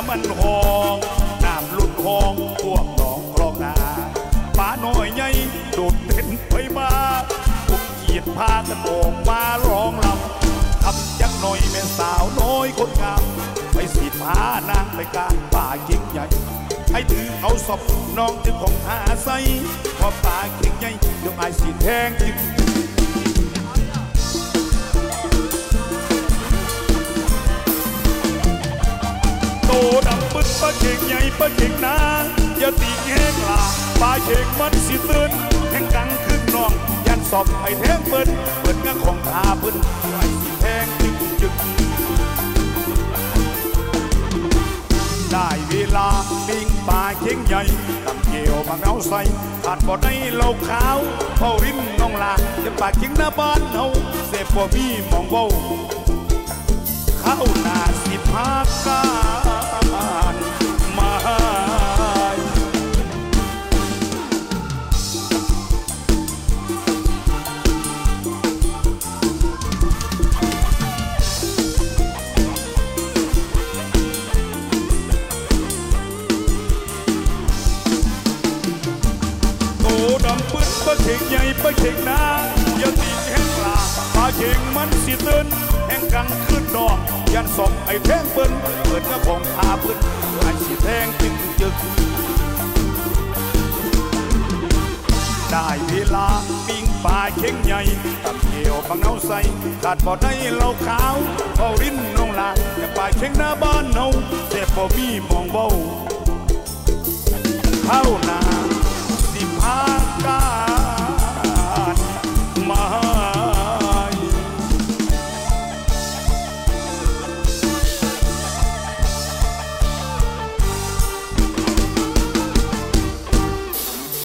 มันห้องน้ำหลุดห้องพวกหนองคลองนาป่าน้อยใหญ่โดดเด่นไปมาพวกเกียรติพากันออกมาร้องลำทำยักษ์น้อยแม่สาวน้อยคนงามไปสีพานางไปกลางป่าเก่งใหญ่ให้ถือเอาศพน้องจึงของหาใส่พอป่าเก่งใหญ่ยกไอ้สีแทงจึงโตดำปึ๊ดปลาเก่งใหญ่ปลาเก่งนาอย่าตีแห้งลาปลาเก่งมันสิตื่นแห่งกังขึ้นน้องยันศพไอ้แทงเปิ้นงาของทาเปิ้นไอ้สีแทงจึงจึงได้เวลาปิ้งปลาเก่งใหญ่ตำเกี่ยวมาเอาใส่ขาดบ่ได้เหล้าขาวเผาริมน้องลาจะปลาเก่งหน้าบ้านเฮาเสพบ่มีมองเว้าเข้าหน้าสิพาการมาดำปืนปลาเข่งใหญ่ปลาเข่งนาอย่าตีแห้งปลาปลาเข่งมันสิเตือนแห่งกังขึ้นดอกยันศพไอ้แทงเปิ้นเปิดกระของทาเปิ้นไอ้สิแทงจึงจึกได้เวลาปิ้งปลาเข่งใหญ่ตำเกี่ยวปังเอาใส่ขาดบ่ได้เหล้าขาวเอารินน้องลาจะปลาเข่งหน้าบ้านเฮาเจ็บบ่มีมองเบ้าเข้าหน้าสิพาการ